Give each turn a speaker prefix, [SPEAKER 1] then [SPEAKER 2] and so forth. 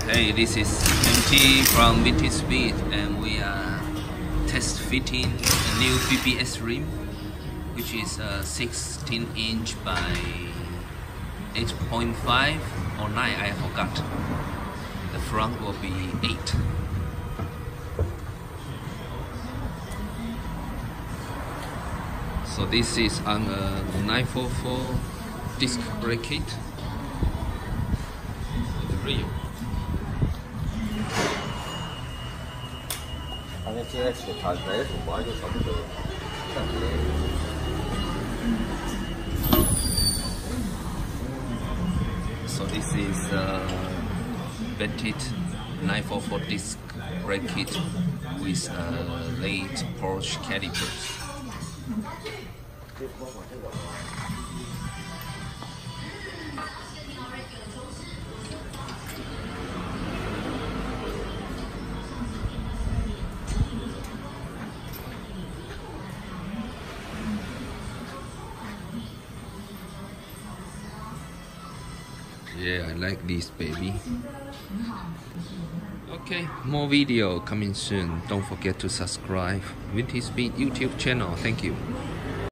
[SPEAKER 1] Hey, this is MT from Vintage Speed, and we are test fitting a new BBS rim, which is 16-inch by 8.5 or 9, I forgot. The front will be 8. So this is on a 944 disc brake kit with the rear. So this is vented 944 disc brake kit with late Porsche calipers. Yeah, I like this baby. Okay, more video coming soon. Don't forget to subscribe Vintage Speed YouTube channel. Thank you.